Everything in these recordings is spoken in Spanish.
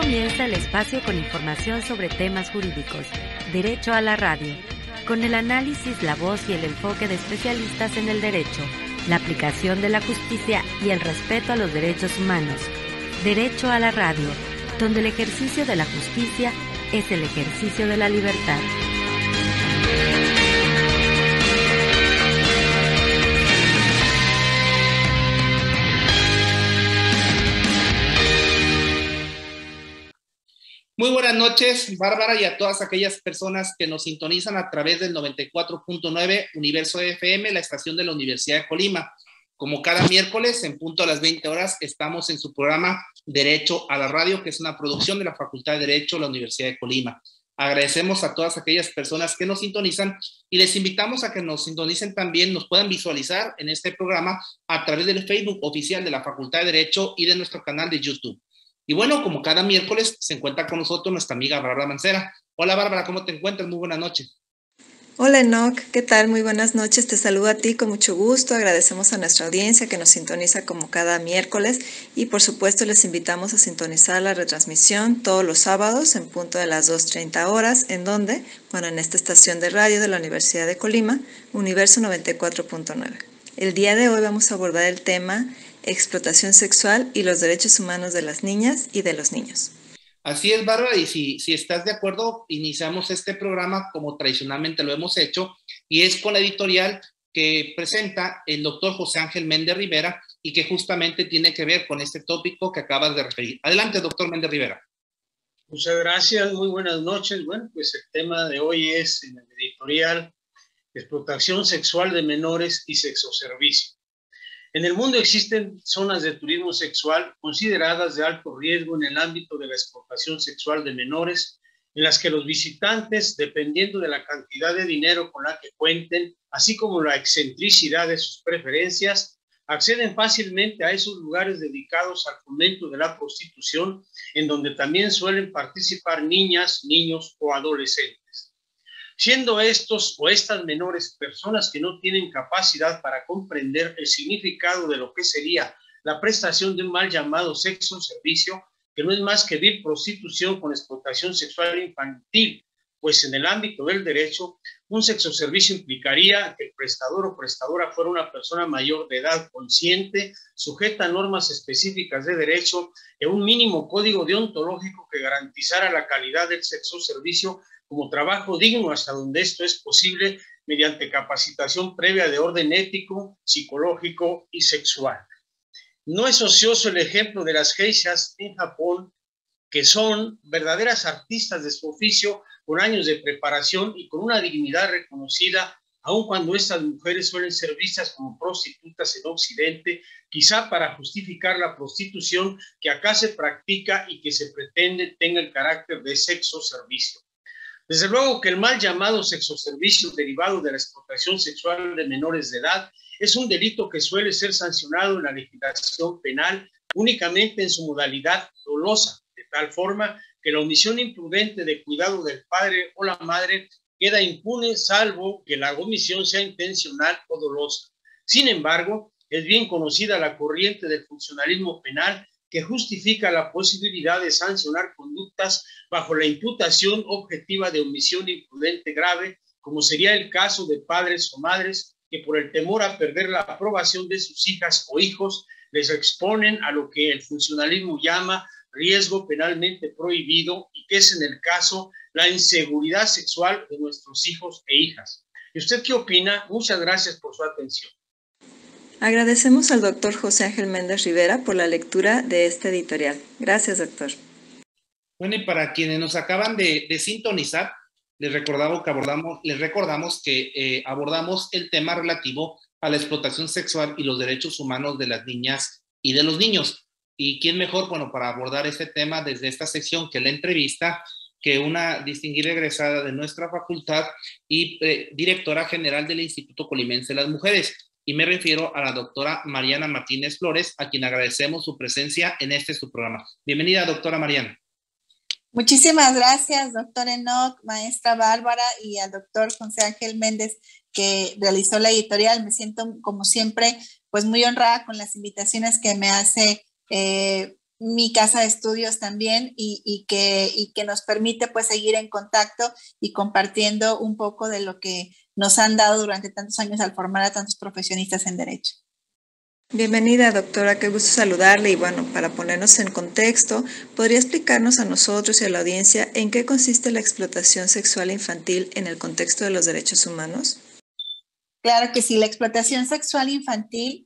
comienza el espacio con información sobre temas jurídicos, Derecho a la Radio, con el análisis, la voz y el enfoque de especialistas en el derecho, la aplicación de la justicia y el respeto a los derechos humanos. Derecho a la Radio, donde el ejercicio de la justicia es el ejercicio de la libertad. Muy buenas noches, Bárbara, y a todas aquellas personas que nos sintonizan a través del 94.9 Universo FM, la estación de la Universidad de Colima. Como cada miércoles, en punto a las 20 horas, estamos en su programa Derecho a la Radio, que es una producción de la Facultad de Derecho de la Universidad de Colima. Agradecemos a todas aquellas personas que nos sintonizan y les invitamos a que nos sintonicen también, nos puedan visualizar en este programa a través del Facebook oficial de la Facultad de Derecho y de nuestro canal de YouTube. Y bueno, como cada miércoles, se encuentra con nosotros nuestra amiga Bárbara Mancera. Hola Bárbara, ¿cómo te encuentras? Muy buenas noches. Hola Enoch, ¿qué tal? Muy buenas noches, te saludo a ti con mucho gusto, agradecemos a nuestra audiencia que nos sintoniza como cada miércoles y por supuesto les invitamos a sintonizar la retransmisión todos los sábados en punto de las 2:30 horas, en donde, bueno, en esta estación de radio de la Universidad de Colima, Universo 94.9. El día de hoy vamos a abordar el tema explotación sexual y los derechos humanos de las niñas y de los niños. Así es, Bárbara, y si estás de acuerdo, iniciamos este programa como tradicionalmente lo hemos hecho, y es con la editorial que presenta el doctor José Ángel Méndez Rivera y que justamente tiene que ver con este tópico que acabas de referir. Adelante, doctor Méndez Rivera. Muchas gracias, muy buenas noches. Bueno, pues el tema de hoy es en el editorial explotación sexual de menores y sexoservicio. En el mundo existen zonas de turismo sexual consideradas de alto riesgo en el ámbito de la explotación sexual de menores, en las que los visitantes, dependiendo de la cantidad de dinero con la que cuenten, así como la excentricidad de sus preferencias, acceden fácilmente a esos lugares dedicados al fomento de la prostitución, en donde también suelen participar niñas, niños o adolescentes. Siendo estos o estas menores personas que no tienen capacidad para comprender el significado de lo que sería la prestación de un mal llamado sexo servicio, que no es más que vil prostitución con explotación sexual infantil, pues en el ámbito del derecho, un sexo servicio implicaría que el prestador o prestadora fuera una persona mayor de edad consciente, sujeta a normas específicas de derecho y a un mínimo código deontológico que garantizara la calidad del sexo servicio como trabajo digno hasta donde esto es posible mediante capacitación previa de orden ético, psicológico y sexual. No es ocioso el ejemplo de las geishas en Japón, que son verdaderas artistas de su oficio con años de preparación y con una dignidad reconocida, aun cuando estas mujeres suelen ser vistas como prostitutas en Occidente, quizá para justificar la prostitución que acá se practica y que se pretende tenga el carácter de sexo servicio. Desde luego que el mal llamado sexoservicio derivado de la explotación sexual de menores de edad es un delito que suele ser sancionado en la legislación penal únicamente en su modalidad dolosa, de tal forma que la omisión imprudente de cuidado del padre o la madre queda impune salvo que la omisión sea intencional o dolosa. Sin embargo, es bien conocida la corriente del funcionalismo penal que justifica la posibilidad de sancionar conductas bajo la imputación objetiva de omisión imprudente grave, como sería el caso de padres o madres que por el temor a perder la aprobación de sus hijas o hijos les exponen a lo que el funcionalismo llama riesgo penalmente prohibido y que es en el caso la inseguridad sexual de nuestros hijos e hijas. ¿Y usted qué opina? Muchas gracias por su atención. Agradecemos al doctor José Ángel Méndez Rivera por la lectura de este editorial. Gracias, doctor. Bueno, y para quienes nos acaban de sintonizar, les recordamos que abordamos el tema relativo a la explotación sexual y los derechos humanos de las niñas y de los niños. ¿Y quién mejor, bueno, para abordar este tema desde esta sección que la entrevista, que una distinguida egresada de nuestra facultad y directora general del Instituto Colimense de las Mujeres? Y me refiero a la doctora Mariana Martínez Flores, a quien agradecemos su presencia en su programa. Bienvenida, doctora Mariana. Muchísimas gracias, doctor Enoch, maestra Bárbara y al doctor José Ángel Méndez, que realizó la editorial. Me siento, como siempre, pues muy honrada con las invitaciones que me hace mi casa de estudios también y que nos permite pues seguir en contacto y compartiendo un poco de lo que nos han dado durante tantos años al formar a tantos profesionistas en derecho. Bienvenida, doctora, qué gusto saludarle y bueno, para ponernos en contexto, ¿podría explicarnos a nosotros y a la audiencia en qué consiste la explotación sexual infantil en el contexto de los derechos humanos? Claro que sí, la explotación sexual infantil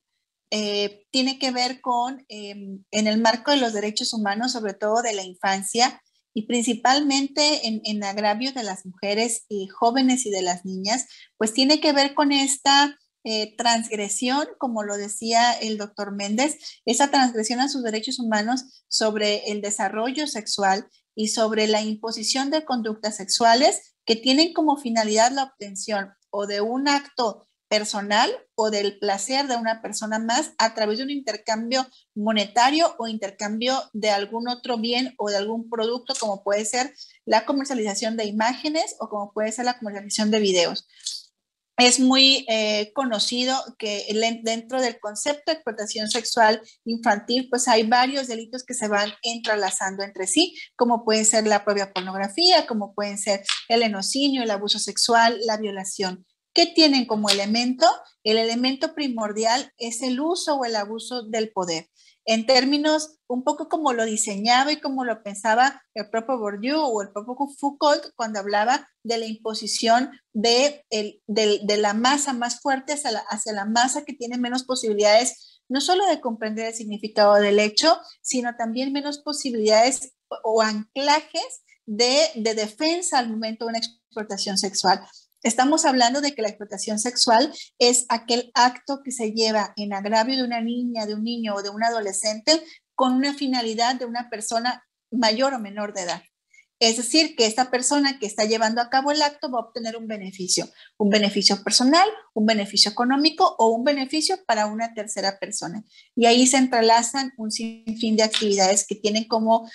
tiene que ver con, en el marco de los derechos humanos, sobre todo de la infancia, y principalmente en agravio de las mujeres y jóvenes y de las niñas, pues tiene que ver con esta transgresión, como lo decía el doctor Méndez, esa transgresión a sus derechos humanos sobre el desarrollo sexual y sobre la imposición de conductas sexuales que tienen como finalidad la obtención o de un acto personal o del placer de una persona más a través de un intercambio monetario o intercambio de algún otro bien o de algún producto, como puede ser la comercialización de imágenes o como puede ser la comercialización de videos. Es muy conocido que dentro del concepto de explotación sexual infantil, pues hay varios delitos que se van entrelazando entre sí, como puede ser la propia pornografía, como pueden ser el enocinio, el abuso sexual, la violación. ¿Qué tienen como elemento? El elemento primordial es el uso o el abuso del poder. En términos un poco como lo diseñaba y como lo pensaba el propio Bourdieu o el propio Foucault cuando hablaba de la imposición de la masa más fuerte hacia la masa que tiene menos posibilidades, no solo de comprender el significado del hecho, sino también menos posibilidades o anclajes de defensa al momento de una explotación sexual. Estamos hablando de que la explotación sexual es aquel acto que se lleva en agravio de una niña, de un niño o de un adolescente con una finalidad de una persona mayor o menor de edad. Es decir, que esta persona que está llevando a cabo el acto va a obtener un beneficio personal, un beneficio económico o un beneficio para una tercera persona. Y ahí se entrelazan un sinfín de actividades que tienen como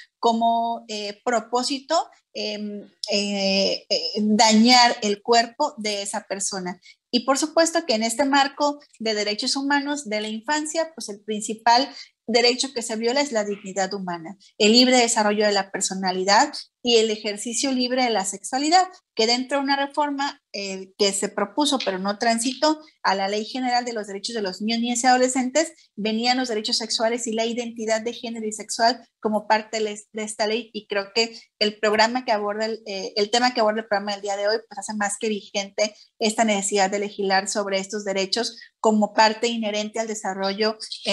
propósito dañar el cuerpo de esa persona. Y por supuesto que en este marco de derechos humanos de la infancia, pues el principal derecho que se viola es la dignidad humana, el libre desarrollo de la personalidad y el ejercicio libre de la sexualidad, que dentro de una reforma que se propuso pero no transitó a la Ley General de los Derechos de los Niños, Niñas y Adolescentes, venían los derechos sexuales y la identidad de género y sexual como parte de esta ley, y creo que el programa que aborda, el tema que aborda el programa del día de hoy, pues hace más que vigente esta necesidad de legislar sobre estos derechos como parte inherente al desarrollo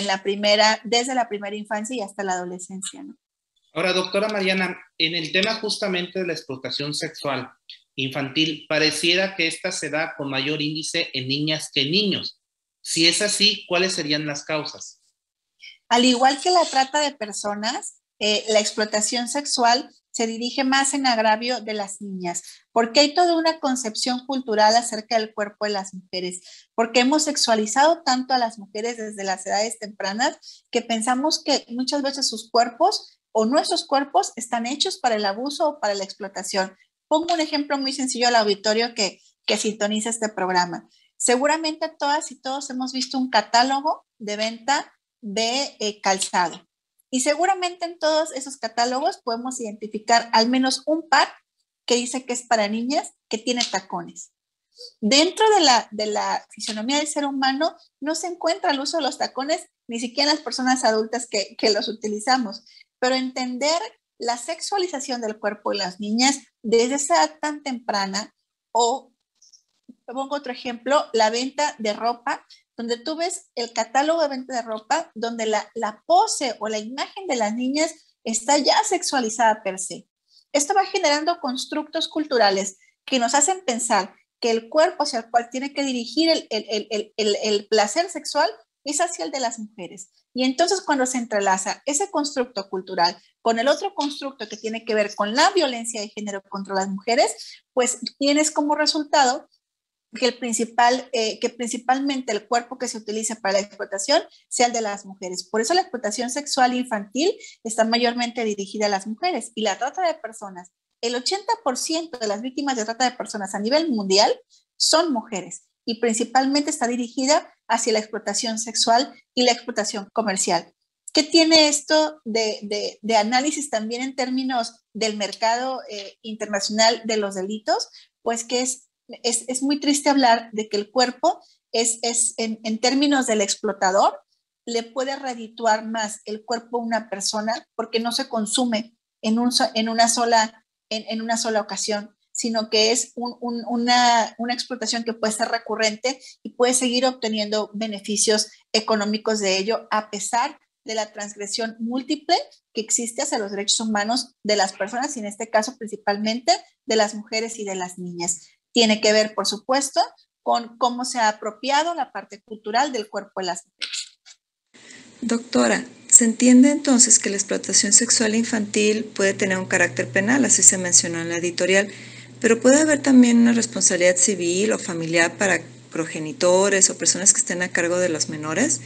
desde la primera infancia y hasta la adolescencia, ¿no? Ahora, doctora Mariana, en el tema justamente de la explotación sexual infantil, pareciera que esta se da con mayor índice en niñas que en niños. Si es así, ¿cuáles serían las causas? Al igual que la trata de personas, la explotación sexual se dirige más en agravio de las niñas, porque hay toda una concepción cultural acerca del cuerpo de las mujeres, porque hemos sexualizado tanto a las mujeres desde las edades tempranas que pensamos que muchas veces sus cuerpos o nuestros cuerpos están hechos para el abuso o para la explotación. Pongo un ejemplo muy sencillo al auditorio que sintoniza este programa. Seguramente todas y todos hemos visto un catálogo de venta de calzado. Y seguramente en todos esos catálogos podemos identificar al menos un par que dice que es para niñas, que tiene tacones. Dentro de la fisionomía del ser humano no se encuentra el uso de los tacones, ni siquiera en las personas adultas que los utilizamos. Pero entender la sexualización del cuerpo de las niñas desde esa edad tan temprana, o pongo otro ejemplo, la venta de ropa, donde tú ves el catálogo de venta de ropa, donde la pose o la imagen de las niñas está ya sexualizada per se. Esto va generando constructos culturales que nos hacen pensar que el cuerpo hacia el cual tiene que dirigir el placer sexual es hacia el de las mujeres. Y entonces cuando se entrelaza ese constructo cultural con el otro constructo que tiene que ver con la violencia de género contra las mujeres, pues tienes como resultado que principalmente el cuerpo que se utiliza para la explotación sea el de las mujeres. Por eso la explotación sexual infantil está mayormente dirigida a las mujeres. Y la trata de personas, el 80% de las víctimas de trata de personas a nivel mundial son mujeres, y principalmente está dirigida hacia la explotación sexual y la explotación comercial. ¿Qué tiene esto de análisis también en términos del mercado internacional de los delitos? Pues que es muy triste hablar de que el cuerpo en términos del explotador, le puede redituar más el cuerpo a una persona porque no se consume en una sola ocasión, sino que es una explotación que puede ser recurrente y puede seguir obteniendo beneficios económicos de ello, a pesar de la transgresión múltiple que existe hacia los derechos humanos de las personas, y en este caso principalmente de las mujeres y de las niñas. Tiene que ver, por supuesto, con cómo se ha apropiado la parte cultural del cuerpo de las mujeres. Doctora, se entiende entonces que la explotación sexual infantil puede tener un carácter penal, así se mencionó en la editorial, pero puede haber también una responsabilidad civil o familiar para progenitores o personas que estén a cargo de los menores.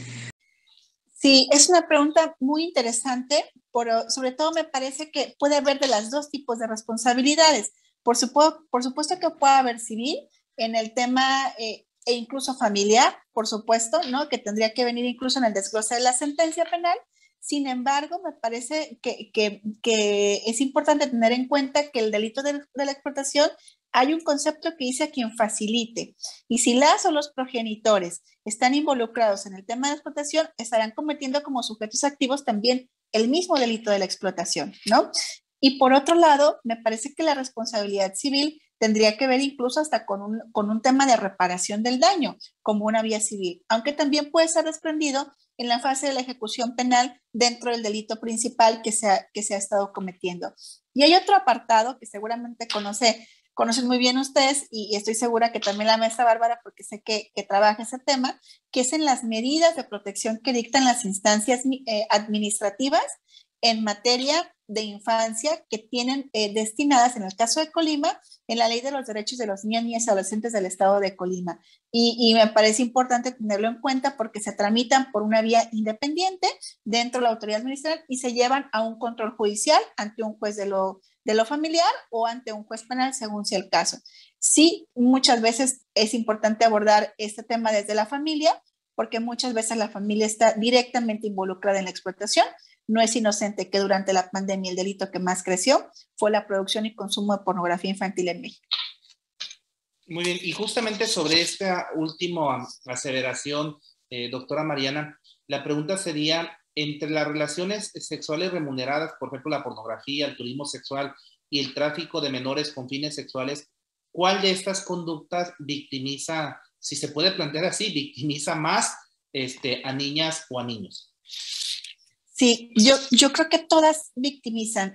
Sí, es una pregunta muy interesante, pero sobre todo me parece que puede haber de los dos tipos de responsabilidades. Por supuesto que puede haber civil en el tema e incluso familiar, por supuesto, ¿no? Que tendría que venir incluso en el desglose de la sentencia penal. Sin embargo, me parece que es importante tener en cuenta que el delito de la explotación, hay un concepto que dice a quien facilite. Y si las o los progenitores están involucrados en el tema de la explotación, estarán cometiendo como sujetos activos también el mismo delito de la explotación, ¿no? Y por otro lado, me parece que la responsabilidad civil tendría que ver incluso hasta con un tema de reparación del daño, como una vía civil, aunque también puede ser desprendido en la fase de la ejecución penal dentro del delito principal que se ha estado cometiendo. Y hay otro apartado que seguramente conocen muy bien ustedes, y estoy segura que también la maestra Bárbara, porque sé que trabaja ese tema, que es en las medidas de protección que dictan las instancias administrativas en materia de infancia que tienen destinadas, en el caso de Colima, en la Ley de los Derechos de los Niños, Niñas y Adolescentes del Estado de Colima. Y me parece importante tenerlo en cuenta porque se tramitan por una vía independiente dentro de la autoridad administrativa y se llevan a un control judicial ante un juez de lo familiar o ante un juez penal, según sea el caso. Sí, muchas veces es importante abordar este tema desde la familia, porque muchas veces la familia está directamente involucrada en la explotación. No es inocente que durante la pandemia el delito que más creció fue la producción y consumo de pornografía infantil en México. Muy bien, y justamente sobre esta última aseveración, doctora Mariana, la pregunta sería, entre las relaciones sexuales remuneradas, por ejemplo, la pornografía, el turismo sexual y el tráfico de menores con fines sexuales, ¿cuál de estas conductas victimiza, si se puede plantear así, victimiza más a niñas o a niños? Sí, yo creo que todas victimizan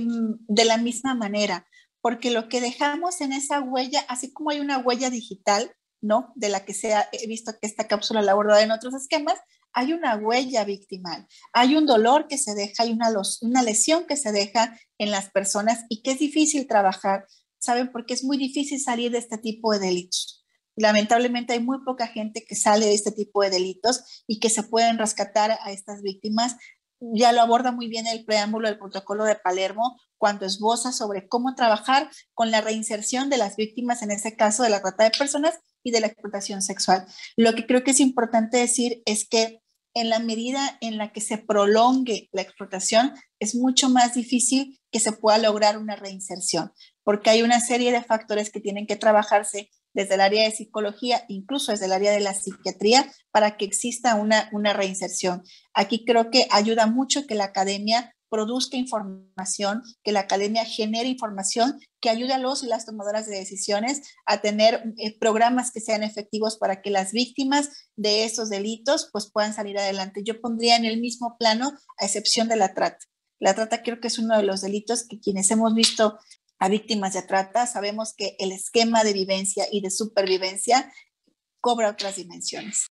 de la misma manera, porque lo que dejamos en esa huella, así como hay una huella digital, ¿no? De la que he visto que esta cápsula la abordada en otros esquemas, hay una huella victimal, hay un dolor que se deja, hay una lesión que se deja en las personas y que es difícil trabajar, ¿saben? Porque es muy difícil salir de este tipo de delitos. Lamentablemente hay muy poca gente que sale de este tipo de delitos y que se pueden rescatar a estas víctimas. Ya lo aborda muy bien el preámbulo del protocolo de Palermo cuando esboza sobre cómo trabajar con la reinserción de las víctimas, en este caso de la trata de personas y de la explotación sexual. Lo que creo que es importante decir es que en la medida en la que se prolongue la explotación, es mucho más difícil que se pueda lograr una reinserción, porque hay una serie de factores que tienen que trabajarse desde el área de psicología, incluso desde el área de la psiquiatría, para que exista una reinserción. Aquí creo que ayuda mucho que la academia produzca información, que la academia genere información que ayude a los y las tomadoras de decisiones a tener programas que sean efectivos para que las víctimas de estos delitos pues puedan salir adelante. Yo pondría en el mismo plano, a excepción de la trata. La trata creo que es uno de los delitos que quienes hemos visto a víctimas de trata, sabemos que el esquema de vivencia y de supervivencia cobra otras dimensiones.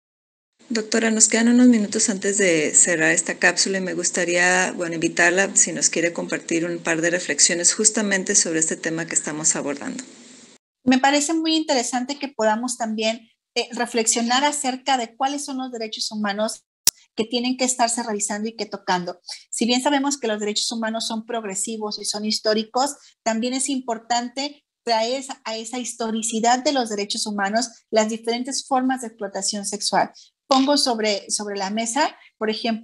Doctora, nos quedan unos minutos antes de cerrar esta cápsula y me gustaría, invitarla si nos quiere compartir un par de reflexiones justamente sobre este tema que estamos abordando. Me parece muy interesante que podamos también reflexionar acerca de cuáles son los derechos humanos que tienen que estarse revisando y que tocando. Si bien sabemos que los derechos humanos son progresivos y son históricos, también es importante traer a esa historicidad de los derechos humanos las diferentes formas de explotación sexual. Pongo sobre la mesa, por ejemplo,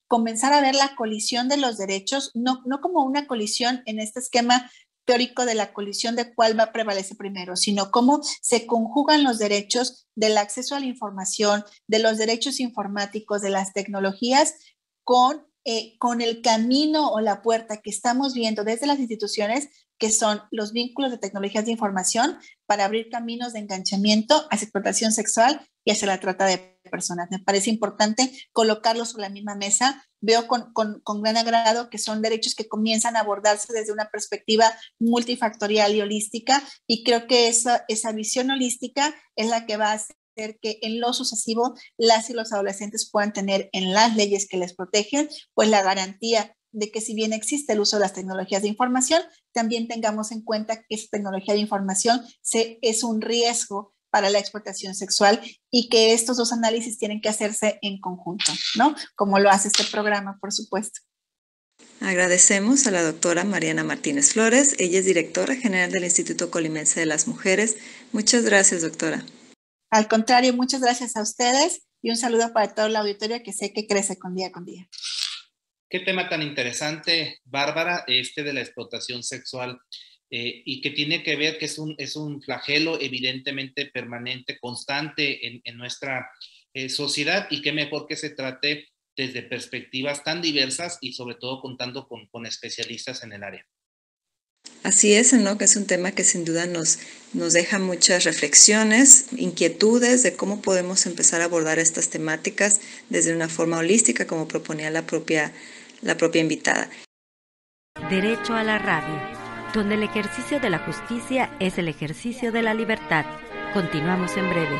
comenzar a ver la colisión de los derechos, no como una colisión en este esquema teórico de la colisión de cuál va a prevalecer primero, sino cómo se conjugan los derechos del acceso a la información, de los derechos informáticos, de las tecnologías, con el camino o la puerta que estamos viendo desde las instituciones, que son los vínculos de tecnologías de información para abrir caminos de enganchamiento hacia explotación sexual y hacia la trata de personas. Me parece importante colocarlos sobre la misma mesa. Veo con gran agrado que son derechos que comienzan a abordarse desde una perspectiva multifactorial y holística, y creo que esa visión holística es la que va a hacer que en lo sucesivo las y los adolescentes puedan tener en las leyes que les protegen, pues la garantía de que si bien existe el uso de las tecnologías de información, también tengamos en cuenta que esa tecnología de información es un riesgo para la explotación sexual y que estos dos análisis tienen que hacerse en conjunto, ¿no? Como lo hace este programa, por supuesto. Agradecemos a la doctora Mariana Martínez Flores. Ella es directora general del Instituto Colimense de las Mujeres. Muchas gracias, doctora. Al contrario, muchas gracias a ustedes y un saludo para todo el auditorio que sé que crece con día. Qué tema tan interesante, Bárbara, de la explotación sexual, y que tiene que ver que es un flagelo evidentemente permanente, constante en nuestra sociedad, y qué mejor que se trate desde perspectivas tan diversas y sobre todo contando con especialistas en el área. Así es, ¿no? Que es un tema que sin duda nos deja muchas reflexiones, inquietudes de cómo podemos empezar a abordar estas temáticas desde una forma holística, como proponía la propia invitada. Derecho a la radio, donde el ejercicio de la justicia es el ejercicio de la libertad. Continuamos en breve.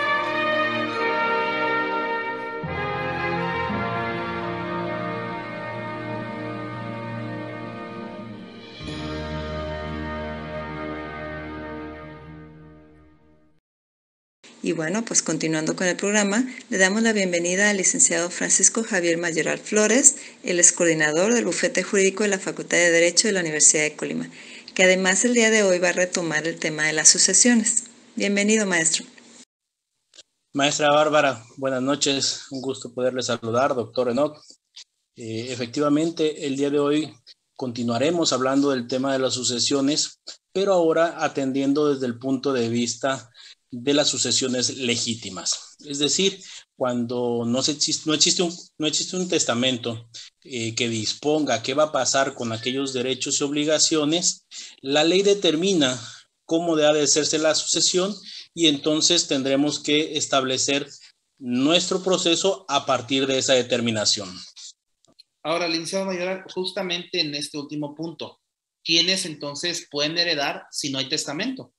Y bueno, pues continuando con el programa, le damos la bienvenida al licenciado Francisco Javier Mayoral Flores, el ex coordinador del bufete jurídico de la Facultad de Derecho de la Universidad de Colima, que además el día de hoy va a retomar el tema de las sucesiones. Bienvenido, maestro. Maestra Bárbara, buenas noches, un gusto poderle saludar, doctor Enoch. Efectivamente, el día de hoy continuaremos hablando del tema de las sucesiones, pero ahora atendiendo desde el punto de vista de las sucesiones legítimas. Es decir, cuando no existe un testamento que disponga qué va a pasar con aquellos derechos y obligaciones, la ley determina cómo debe de hacerse la sucesión y entonces tendremos que establecer nuestro proceso a partir de esa determinación. Ahora, licenciado Mayoral, justamente en este último punto, ¿quiénes entonces pueden heredar si no hay testamento?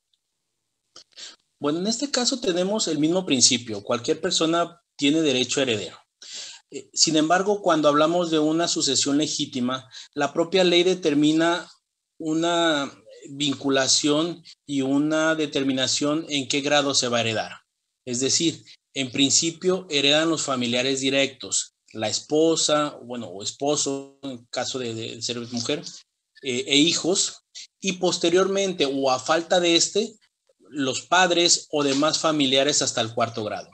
Bueno, en este caso tenemos el mismo principio. Cualquier persona tiene derecho heredero. Sin embargo, cuando hablamos de una sucesión legítima, la propia ley determina una vinculación y una determinación en qué grado se va a heredar. Es decir, en principio heredan los familiares directos, la esposa, o esposo, en caso de ser mujer, e hijos, y posteriormente, o a falta de los padres o demás familiares hasta el 4º grado.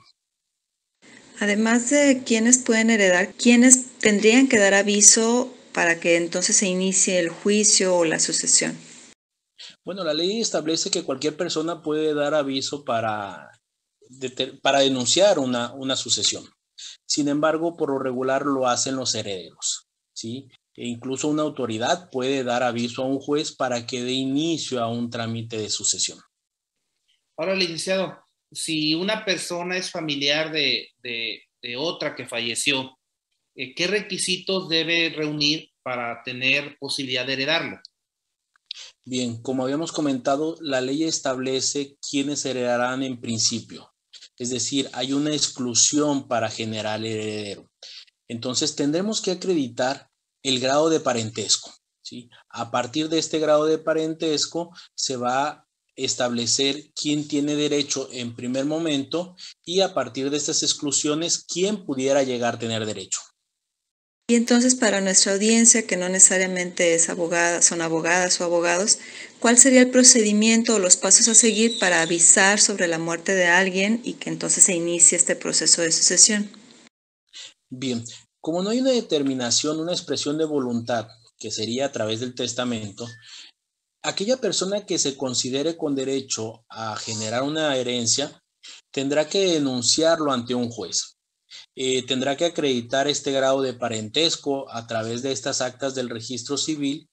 Además de quiénes pueden heredar, ¿quiénes tendrían que dar aviso para que entonces se inicie el juicio o la sucesión? Bueno, la ley establece que cualquier persona puede dar aviso para denunciar una sucesión. Sin embargo, por lo regular lo hacen los herederos, ¿sí? E incluso una autoridad puede dar aviso a un juez para que dé inicio a un trámite de sucesión. Ahora, licenciado, si una persona es familiar de otra que falleció, ¿qué requisitos debe reunir para tener posibilidad de heredarlo? Bien, como habíamos comentado, la ley establece quiénes heredarán en principio. Es decir, hay una exclusión para generar el heredero. Entonces, tendremos que acreditar el grado de parentesco, ¿sí? A partir de este grado de parentesco se va a establecer quién tiene derecho en primer momento y a partir de estas exclusiones, quién pudiera llegar a tener derecho. Y entonces, para nuestra audiencia, que no necesariamente es abogada, son abogadas o abogados, ¿cuál sería el procedimiento o los pasos a seguir para avisar sobre la muerte de alguien y que entonces se inicie este proceso de sucesión? Bien, Como no hay una determinación, una expresión de voluntad, que sería a través del testamento, aquella persona que se considere con derecho a generar una herencia tendrá que denunciarlo ante un juez. Tendrá que acreditar este grado de parentesco a través de estas actas del registro civil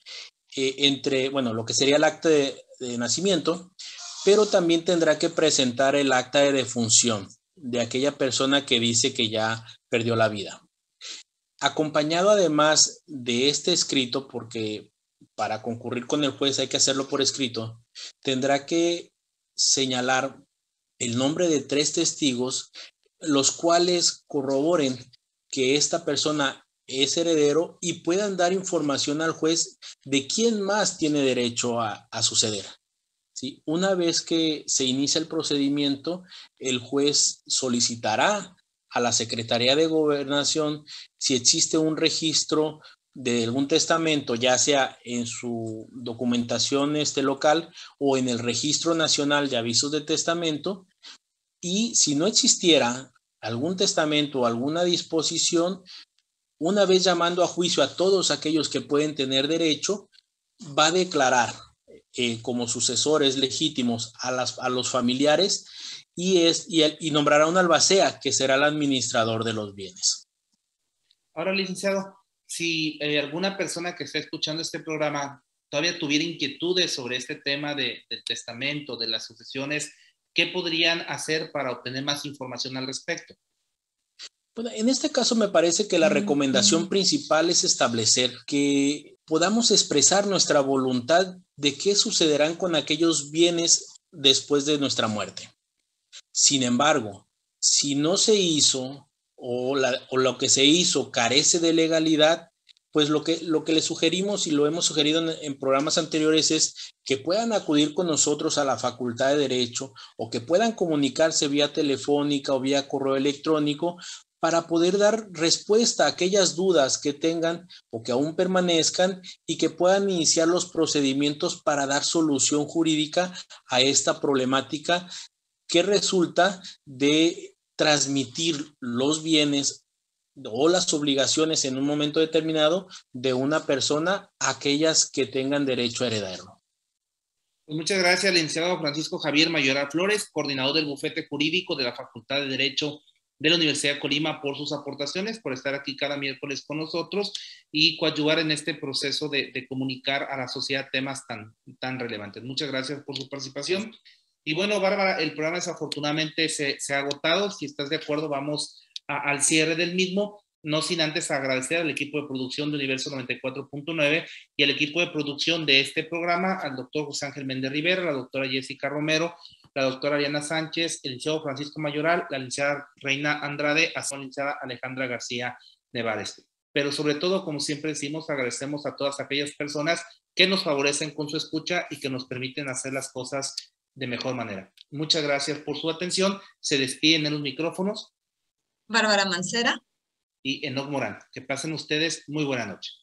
lo que sería el acta de nacimiento, pero también tendrá que presentar el acta de defunción de aquella persona que dice que ya perdió la vida. Acompañado además de este escrito, porque para concurrir con el juez hay que hacerlo por escrito, tendrá que señalar el nombre de 3 testigos, los cuales corroboren que esta persona es heredero y puedan dar información al juez de quién más tiene derecho a suceder. ¿Sí? Una vez que se inicia el procedimiento, el juez solicitará a la Secretaría de Gobernación si existe un registro de algún testamento, ya sea en su documentación local o en el Registro Nacional de Avisos de Testamento, y si no existiera algún testamento o alguna disposición, una vez llamando a juicio a todos aquellos que pueden tener derecho, va a declarar como sucesores legítimos a los familiares y nombrará un albacea que será el administrador de los bienes. Ahora, licenciado, si alguna persona que esté escuchando este programa todavía tuviera inquietudes sobre este tema del testamento, de las sucesiones, ¿qué podrían hacer para obtener más información al respecto? Bueno, en este caso me parece que la recomendación principal es establecer que podamos expresar nuestra voluntad de qué sucederán con aquellos bienes después de nuestra muerte. Sin embargo, si no se hizo o lo que se hizo carece de legalidad, pues lo que le sugerimos y lo hemos sugerido en programas anteriores es que puedan acudir con nosotros a la Facultad de Derecho o que puedan comunicarse vía telefónica o vía correo electrónico para poder dar respuesta a aquellas dudas que tengan o que aún permanezcan y que puedan iniciar los procedimientos para dar solución jurídica a esta problemática que resulta de transmitir los bienes o las obligaciones en un momento determinado de una persona a aquellas que tengan derecho a heredarlo. Pues muchas gracias, licenciado Francisco Javier Mayoral Flores, coordinador del bufete jurídico de la Facultad de Derecho de la Universidad de Colima, por sus aportaciones, por estar aquí cada miércoles con nosotros y coadyuvar en este proceso de comunicar a la sociedad temas tan relevantes. Muchas gracias por su participación. Y bueno, Bárbara, el programa desafortunadamente se ha agotado. Si estás de acuerdo, vamos al cierre del mismo, no sin antes agradecer al equipo de producción de Universo 94.9 y al equipo de producción de este programa, al doctor José Ángel Méndez Rivera, la doctora Jessica Romero, la doctora Ariana Sánchez, el licenciado Francisco Mayoral, la licenciada Reina Andrade, así como la licenciada Alejandra García Nevares. Pero sobre todo, como siempre decimos, agradecemos a todas aquellas personas que nos favorecen con su escucha y que nos permiten hacer las cosas de mejor manera. Muchas gracias por su atención. Se despiden en los micrófonos Bárbara Mancera y Enoc Morán. Que pasen ustedes muy buena noche.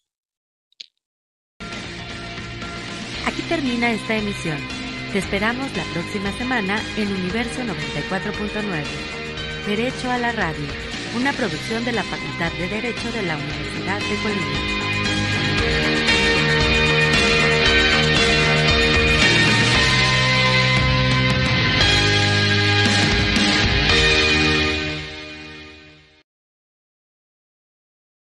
Aquí termina esta emisión. Te esperamos la próxima semana en Universo 94.9. Derecho a la Radio, una producción de la Facultad de Derecho de la Universidad de Colima.